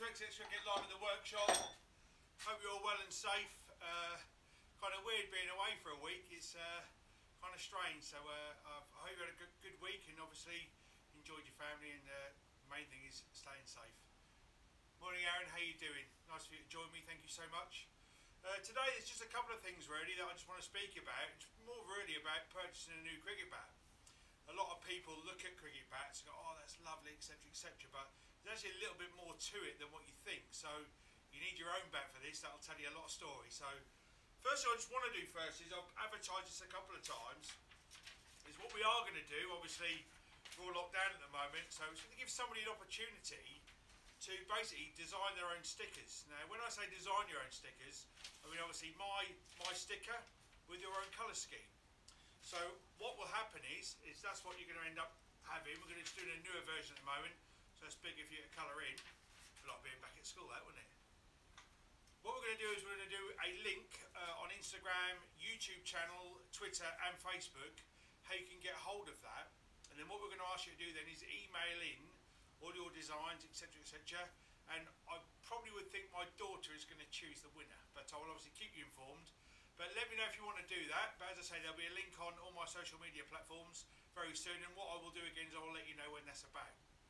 Rex Cricket live at the workshop. Hope you're all well and safe. Kind of weird being away for a week. It's kind of strange. So I hope you had a good week and obviously enjoyed your family. And the main thing is staying safe. Morning, Aaron. How you doing? Nice for you to join me. Thank you so much. Today there's just a couple of things really that I just want to speak about. It's more really about purchasing a new cricket bat. A lot of people look at cricket bats and go, oh, that's lovely, etc, etc, but there's actually a little bit more to it than what you think. So you need your own bat for this. That'll tell you a lot of stories. So first thing I just want to do first is I've advertised this a couple of times, is what we are going to do. Obviously we're all locked down at the moment, so it's going to give somebody an opportunity to basically design their own stickers. Now when I say design your own stickers, I mean obviously my sticker with your own colour scheme. So what will happen is that's what you're going to end up having. We're going to do a newer version at the moment, so it's big if you get a colour in. It's like being back at school, that, wouldn't it? What we're going to do is we're going to do a link on Instagram, YouTube channel, Twitter and Facebook, how you can get hold of that. And then what we're going to ask you to do then is email in all your designs, etc, etc. And I probably would think my daughter is going to choose the winner, but I will obviously keep you informed. But let me know if you want to do that. But as I say, there'll be a link on all my social media platforms very soon. And what I will do again is I will let you know when that's about.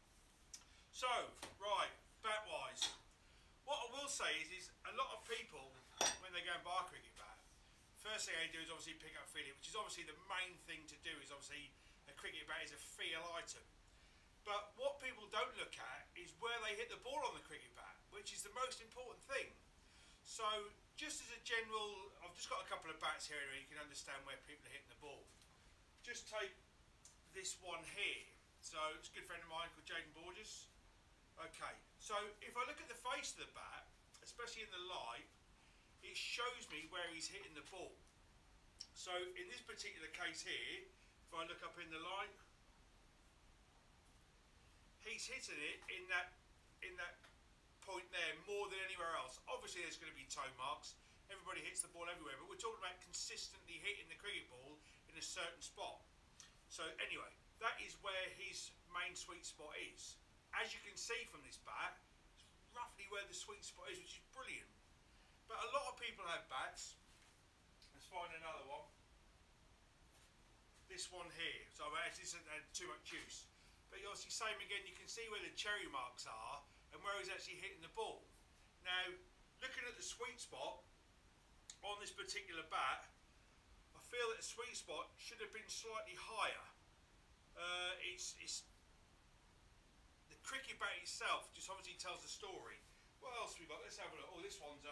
So, right, bat-wise. What I will say is a lot of people, when they go and buy a cricket bat, first thing they do is obviously pick up feel it, which is obviously the main thing to do. Is obviously a cricket bat is a feel item. But what people don't look at is where they hit the ball on the cricket bat, which is the most important thing. So, just as a general, I've just got a couple of bats here where you can understand where people are hitting the ball. Just take this one here. So, it's a good friend of mine called Jaden Borges. Okay, so if I look at the face of the bat, especially in the light, it shows me where he's hitting the ball. So, in this particular case here, if I look up in the light, he's hitting it in that point there more than anywhere else. Obviously there's going to be toe marks, everybody hits the ball everywhere, but we're talking about consistently hitting the cricket ball in a certain spot. So anyway, that is where his main sweet spot is. As you can see from this bat, it's roughly where the sweet spot is, which is brilliant. But a lot of people have bats. Let's find another one. This one here. So this isn't too much use. But you obviously same again, you can see where the cherry marks are and where he's actually hitting the ball. Now, looking at the sweet spot on this particular bat, I feel that the sweet spot should have been slightly higher. It's the cricket bat itself just obviously tells the story. What else have we got? Let's have a look. Oh, this one's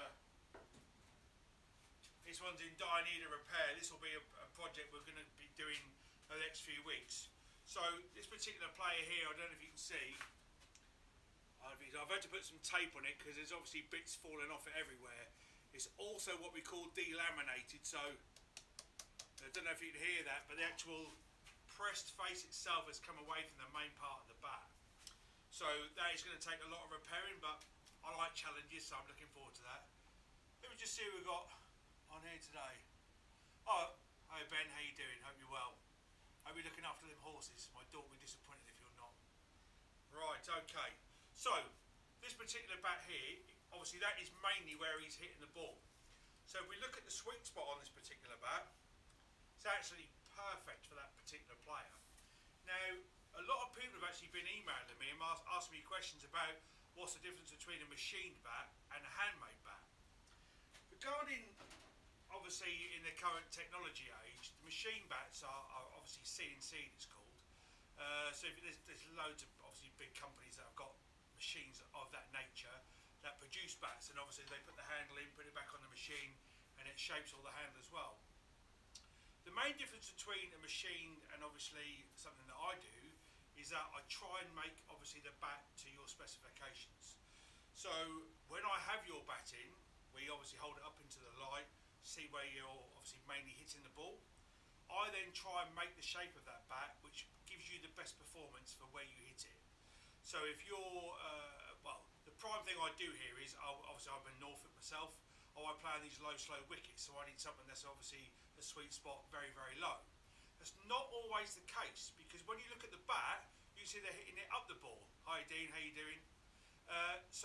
in dire need of repair. This will be a project we're going to be doing over the next few weeks. So this particular player here, I don't know if you can see, I've had to put some tape on it because there's obviously bits falling off it everywhere. It's also what we call delaminated, so I don't know if you can hear that, but the actual pressed face itself has come away from the main part of the bat. So that is going to take a lot of repairing, but I like challenges, so I'm looking forward to that. Let me just see what we've got on here today. Oh, hi Ben, how you doing? Hope you're well. Hope you're looking after them horses. My daughter will be disappointed if you're not. Right, okay. So, this particular bat here, obviously that is mainly where he's hitting the ball. So if we look at the sweet spot on this particular bat, it's actually perfect for that particular player. Now, a lot of people have actually been emailing me and asking me questions about what's the difference between a machined bat and a handmade bat. Regarding, obviously in the current technology age, the machine bats are obviously CNC it's called. So there's loads of obviously big companies that have got machines of that nature that produce bats, and obviously they put the handle in, put it back on the machine, and it shapes all the handle as well. The main difference between a machine and obviously something that I do is that I try and make obviously the bat to your specifications. So when I have your bat in, we obviously hold it up into the light, see where you're obviously mainly hitting the ball. I then try and make the shape of that bat which gives you the best performance for where you hit it. So if you're, well, the prime thing I do here is, obviously I'm in Norfolk myself, I play on these low slow wickets, so I need something that's obviously the sweet spot very, very low. That's not always the case, because when you look at the bat, you see they're hitting it up the ball. Hi Dean, how you doing? So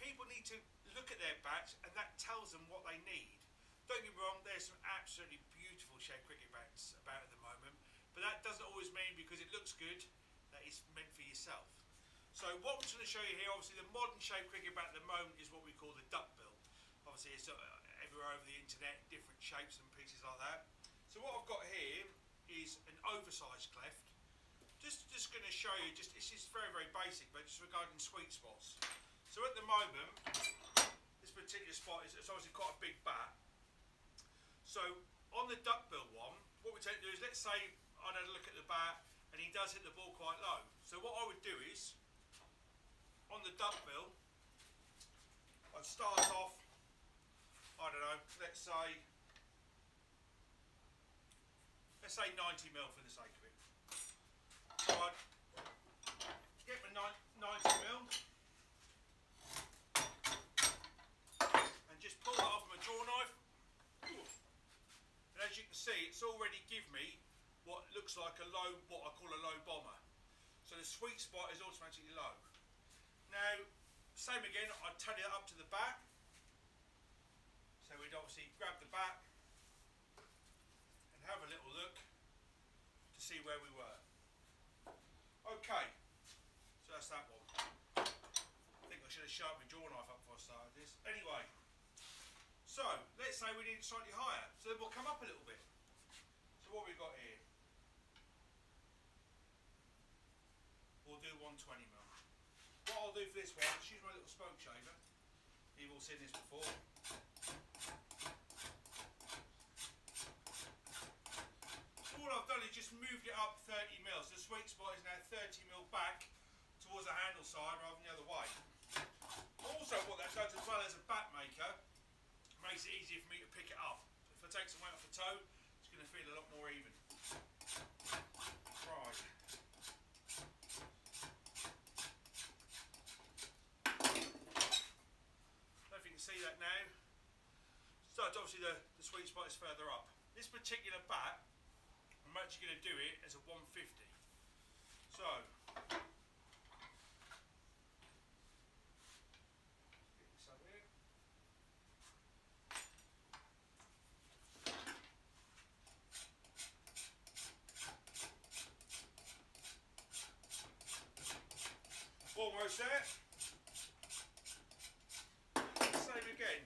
people need to look at their bats, and that tells them what they need. Don't get me wrong, there's some absolutely beautiful shaped cricket bats about at the moment, but that doesn't always mean because it looks good that it's meant for yourself. So what I'm just going to show you here, obviously the modern shaped cricket bat at the moment is what we call the duckbill. Obviously it's everywhere over the internet, different shapes and pieces like that. So what I've got here is an oversized cleft. Just going to show you, it's just very, very basic, but just regarding sweet spots. So at the moment, this particular spot is obviously quite a big bat. So on the duckbill one, what we tend to do is, let's say I'd had a look at the bat and he does hit the ball quite low. So what I would do is, on the duckbill, I'd start off, I don't know, let's say 90 mil for the sake of it. So I'd get my 90 mil and just pull that off with my draw knife. And as you can see, it's already give me what looks like a low, what I call a low bomber. So the sweet spot is automatically low. Now, same again, I'd tally that up to the back. So we'd obviously grab the back and have a little look to see where we were. Okay, so that's that one. I think I should have sharpened my draw knife up before I started this. Anyway, so let's say we need it slightly higher, so then we'll come up a little bit. So what have we got here? We'll do 120 mil. What I'll do for this one, just use my little spoke shaver. You've all seen this before. All I've done is just moved it up 30 mil. So the sweet spot is now 30 mil back towards the handle side rather than the other way. Also, what that does as well as a bat maker, makes it easier for me to pick it up. If I take some weight off the toe, it's going to feel a lot more even. Right. I don't know if you can see that now. So obviously the sweet spot is further up. This particular bat, I'm actually going to do it as a 150. So, get this up here. Almost there. Same again.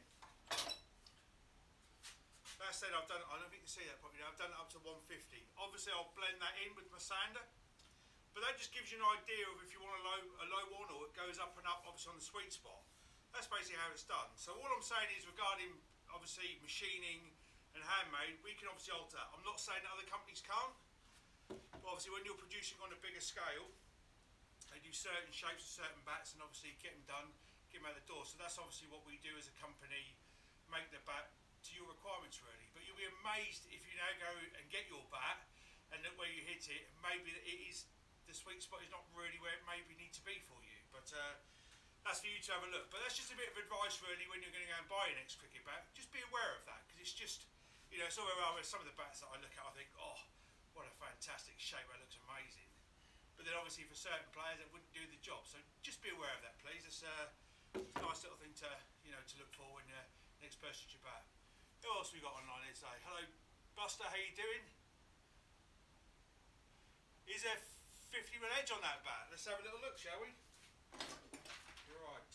That said, I've done, I don't know if you can see that properly, I've done it up to 150. Obviously I'll blend that in with my sander, but that just gives you an idea of if you want a low one, or it goes up and up obviously on the sweet spot. That's basically how it's done. So all I'm saying is, regarding obviously machining and handmade, we can obviously alter. I'm not saying that other companies can't, but obviously when you're producing on a bigger scale, they do certain shapes of certain bats and obviously get them done, get them out the door. So that's obviously what we do as a company, make the bat to your requirements really. But you'll be amazed if you now go and get your bat and look where you hit it, maybe it is, the sweet spot is not really where it maybe need to be for you. But that's for you to have a look. But that's just a bit of advice really when you're going to go and buy your next cricket bat. Just be aware of that, because it's just, you know, it's all around with some of the bats that I look at, I think, oh, what a fantastic shape, that looks amazing. But then obviously for certain players it wouldn't do the job. So just be aware of that, please. It's a nice little thing to, you know, to look for when you're next purchase your bat. Who else we got online here today? Hello Buster, how you doing? Is there 50 mil edge on that bat? Let's have a little look, shall we? Right.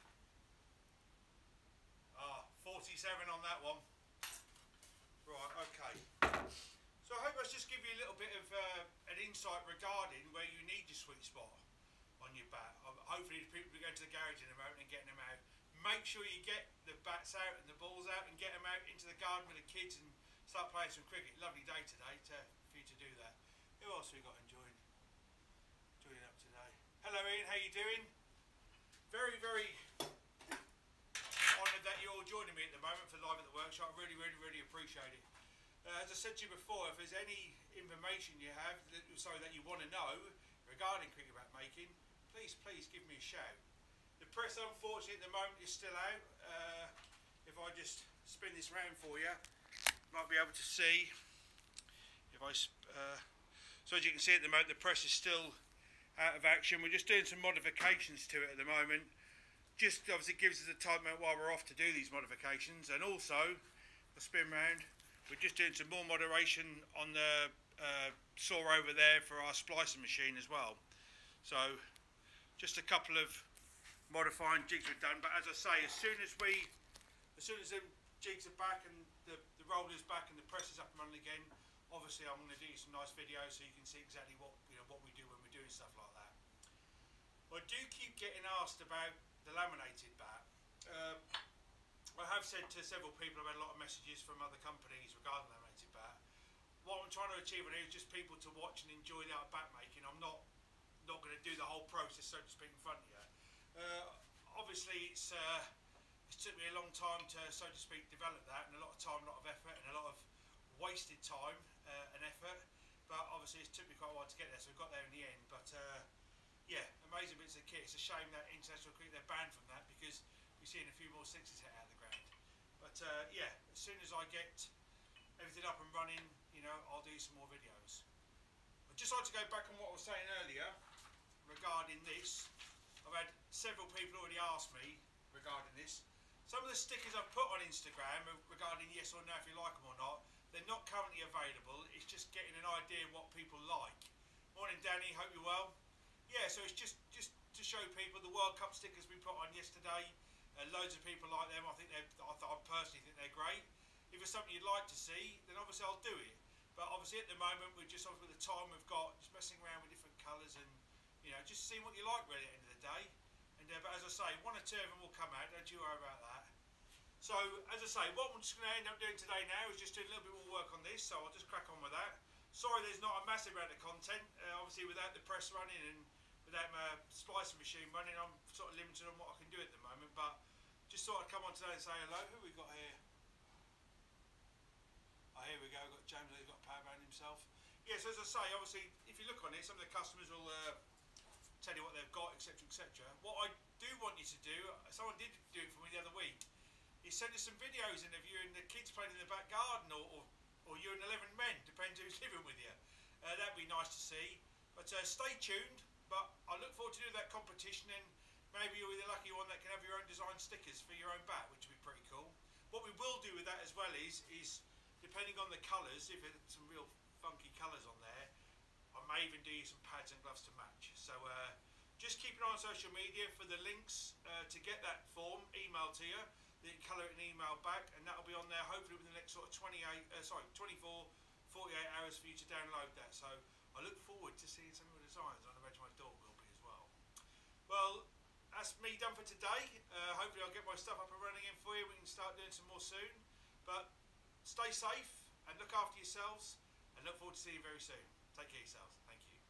47 on that one. Right, okay. So I hope that's just give you a little bit of an insight regarding where you need your sweet spot on your bat. Hopefully the people will be going to the garage in a moment and getting them out. Make sure you get the bats out and the balls out and get them out into the garden with the kids and start playing some cricket. Lovely day today for you to do that. Who else have we got joining up today? Hello Ian, how you doing? Very, very honoured that you're all joining me at the moment for Live at the Workshop. I really, really, really appreciate it. As I said to you before, if there's any information you have that you want to know regarding cricket bat making, please give me a shout. The press, unfortunately, at the moment is still out. If I just spin this round for you, you might be able to see. If I, so as you can see at the moment, the press is still out of action. We're just doing some modifications to it at the moment, just obviously gives us a time out while we're off to do these modifications, and also the spin round. We're just doing some more moderation on the saw over there for our splicing machine as well. So just a couple of modifying jigs we've done, but as I say, as soon as the jigs are back and the roller's back and the press is up and running again, obviously I'm going to do some nice videos so you can see exactly what what we do when we're doing stuff like that. I do keep getting asked about the laminated bat. I have said to several people, I've had a lot of messages from other companies regarding laminated bat. What I'm trying to achieve on here is just people to watch and enjoy the art of bat making. I'm not going to do the whole process, so to speak, in front of you. Obviously, it took me a long time to, so to speak, develop that, and a lot of time, a lot of effort, and a lot of wasted time and effort. But obviously, it took me quite a while to get there, so we got there in the end. But yeah, amazing bits of kit. It's a shame that International Cricket, they're banned from that, because we're seeing a few more sixes hit out of the ground. But yeah, as soon as I get everything up and running, I'll do some more videos. I'd just like to go back on what I was saying earlier regarding this. I've had several people already ask me regarding this. Some of the stickers I've put on Instagram regarding yes or no, if you like them or not, they're not currently available. It's just getting an idea of what people like. Morning, Danny, hope you're well. Yeah, so it's just to show people the World Cup stickers we put on yesterday. Loads of people like them. I personally think they're great. If it's something you'd like to see, then obviously I'll do it. But obviously at the moment we're just off with the time we've got, just messing around with different colours and just seeing what you like really at the end of the day. And but as I say, one or two of them will come out. Don't you worry about that. So as I say, what I'm just going to end up doing today now is just doing a little bit more work on this. So I'll just crack on with that. Sorry, there's not a massive amount of content. Obviously without the press running and without my splicing machine running, I'm sort of limited on what I can do at the moment. But just thought I'd come on today and say hello. Who we got here? Oh, here we go. We've got James, he's got a power band himself. Yes, as I say, obviously, if you look on it, some of the customers will tell you what they've got, etc., etc. What I do want you to do, someone did do it for me the other week, is send us some videos in of you and the kids playing in the back garden, or you and 11 men, depends who's living with you. That'd be nice to see. But stay tuned. But I look forward to doing that competition, and maybe you'll be the lucky one that can have your own design stickers for your own bat, which would be pretty cool. What we will do with that as well is depending on the colours, if there's some real funky colours on there, I may even do some pads and gloves to match. So just keep an eye on social media for the links to get that form emailed to you. Then you can colour it and email back, and that'll be on there hopefully within the next sort of 24, 48 hours for you to download that. So I look forward to seeing some of the designs. I imagine my dog will be as well. Well, that's me done for today. Hopefully I'll get my stuff up and running again for you. We can start doing some more soon. But stay safe and look after yourselves, and look forward to seeing you very soon. Take care of yourselves. Thank you.